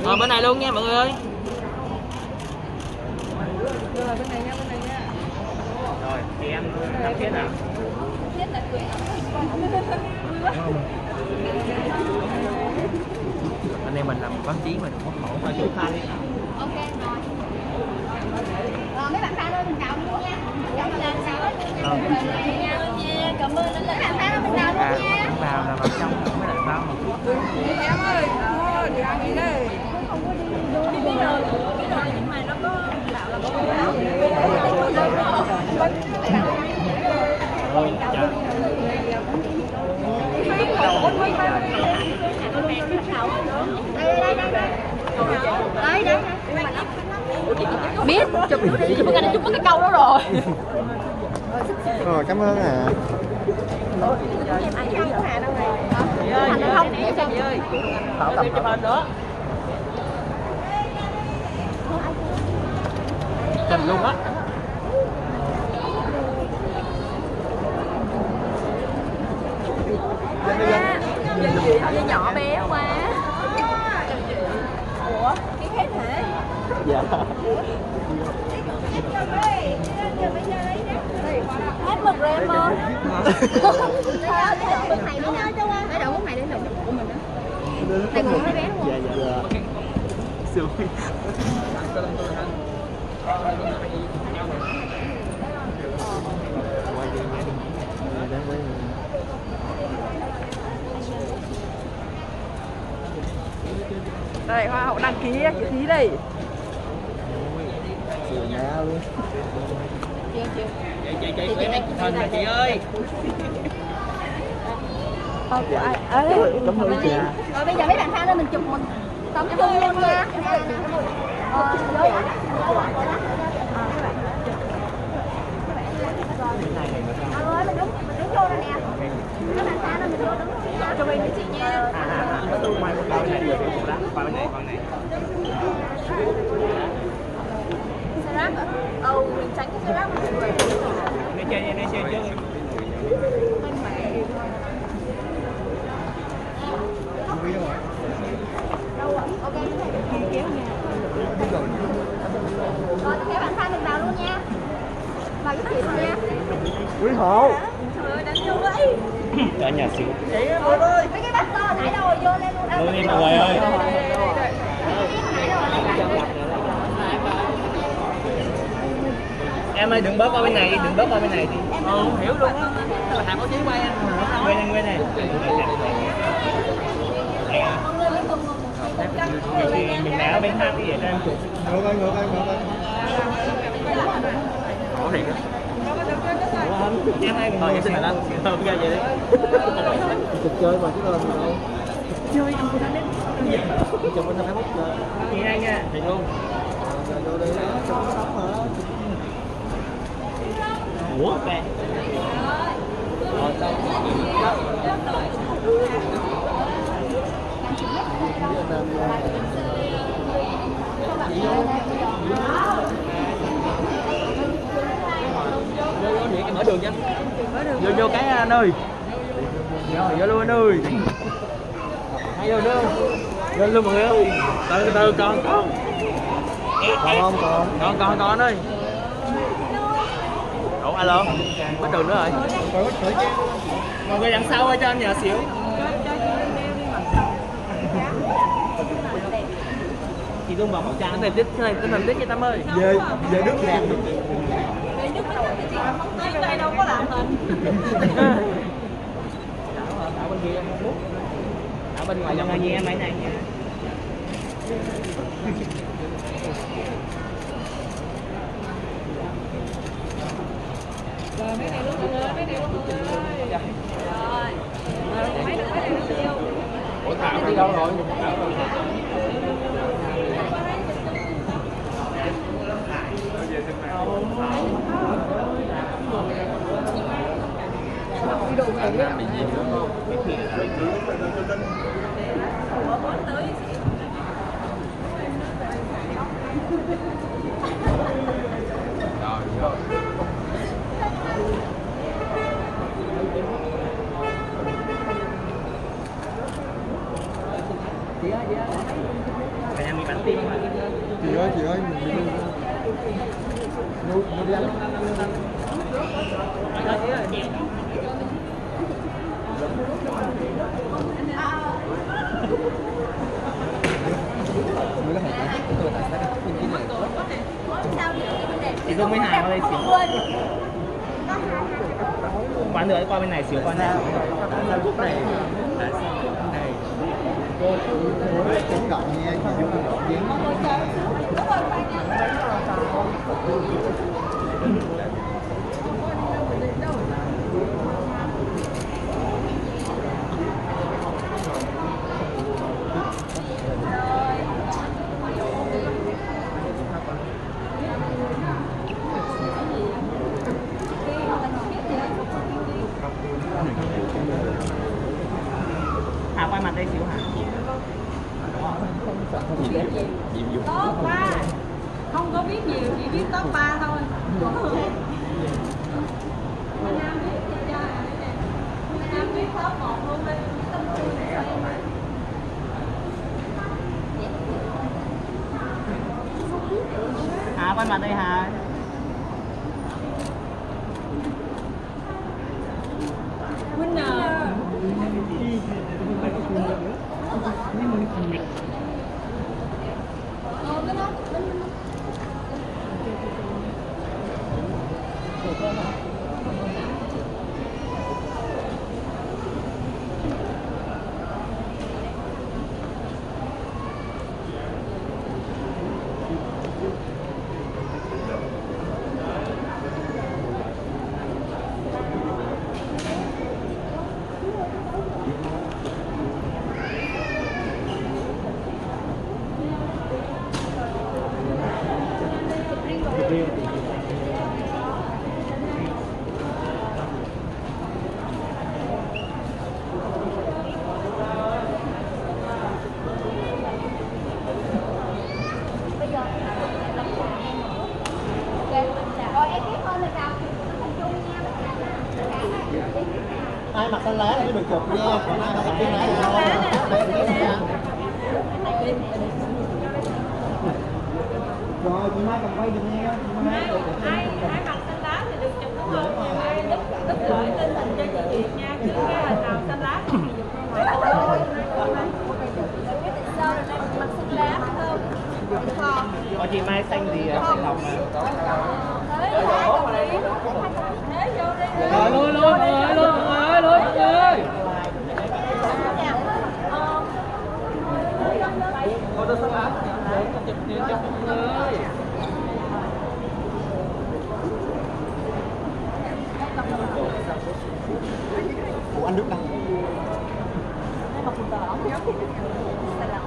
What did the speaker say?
Rồi bên này luôn nha mọi người ơi. Rồi bên này nha, bên này nha. Rồi, chị em làm thiết nào. Thiết là cười. Anh em mình làm báo chí mà đừng có khổ mà chủ khai đi. Ok rồi. Rồi mấy bạn fan ơi mình chào luôn nha. Chào lên chào ơi. Cảm ơn mấy bạn fan ơi mình chào luôn nha. Vào là vào trong mới lại vào một chút. Em ơi, thôi đi ăn gì đây? Đi biết rồi nhưng mà nó có bảo là có báo. Ôi trời. Biết chụp đi, chụp cái câu đó rồi. Rồi cảm ơn ạ. Ai của Hà đâu này? Chị ơi, Thành nó không vậy sao? chị ơi. Thảo cầm chụp hình nữa. Trình luôn á. Dạ, nhỏ bé quá. Ủa, cái hết hả? Dạ. Hết mực rồi em ơi. Cái đậu bút này đi nè. Cái đậu bút này để đậu bút của mình đó. Này còn hơi bé đúng không? Dạ dạ. Xuống. Đây, hoa hậu đăng ký chữ ký đây. Luôn. Chị em chụp hình nè chị ơi. Của ai? Cảm ơn chị. Rồi bây giờ mấy bạn fan lên mình chụp mình tấm chung luôn nha. Ơi mình đứng vô đây nè. Các bạn fan lên mình đứng cho mình với chị nha. Qua bên này. Serap hả? Mình tránh cái Serap mọi người. Này chơi trước. Đâu ạ? Ok. Kéo nha. Rồi các bạn fan mình vào luôn nha. Vào với chị luôn nha. Quý hộ. Trời ơi đánh vô vậy. Cả nhà xíu. Chị ơi. Mấy cái bát to nãy đâu rồi vô lên luôn. Luôn đi mọi người ơi. Em ơi đừng bớt qua bên này đi, đừng bớt qua bên này đi. Hiểu luôn á. Là thằng báo chí quay anh. Quay này. Mình đã ở bên tham cái gì cho em chụp. Ngược ơi. Ủa thiệt á. Em hai mình xin anh. Không ra vậy đi. Chụp chơi mà chứ lên đâu. Chơi ăn của đến. Chụp bên Facebook rồi. Chị hai nha. Thiệt luôn. Rồi vô đây chụp tóc hả? Ủa ok. Rồi xong. Vô vậy cái mở đường cho. Vô cái anh ơi. Rồi vô luôn anh ơi. Hay vô nữa. Vô luôn mọi người ơi. Từ từ con. Còn anh ơi. Ủa alo. Bắt đường nữa rồi. Mọi người đằng sau ơi cho em nhờ xíu. Chị luôn vào một trang này tiếp cái này tiếp cho Tâm ơi. Về nước làm được. Tới đây đâu có làm hình. Ở bên kia em không bút. Ở bên ngoài dòng này em mấy này nha. Rồi mấy này luôn mọi người, mấy này luôn mọi người. Rồi. Mấy này luôn. Ủa Thảo đi đâu rồi? Đi đồ về á. Cả nhà mình bắn tim không ạ? Chị ơi, mình đi nuôi đi ăn. Mới là phải tôi tại sao cái này. Chị Dung với Hà qua đây xíu. Quán nữa qua bên này xíu qua nào. Lúc này này cô cũng gọn nha, chị Dung gọn dáng. Hà quay mặt đây xíu hả? Top 3. Không có biết nhiều, chỉ biết top 3 thôi. Nam biết cho Nam biết top 1 luôn đi. Hà quay mặt đây Hà. Ai mặc xanh lá thì được chụp nha, còn ai mặc xanh lá thì thôi. Rồi chị Mai cầm quay giùm nha. Ai mặc xanh lá thì được chụp đúng không? Mai đứt gửi tin hình cho chị Việt nha, chứ cái hình nào xanh lá không thì dùng ra ngoài. Mặc xanh lá không? Có chị Mai xanh gì xanh ngọc mà. Rồi luôn luôn ơi luôn ơi luôn ơi. Cô tôi xanh lá. Chụp nhiều chụp ơi. Ủa anh Đức đâu? Đây mà quần tờ ổng nhớ.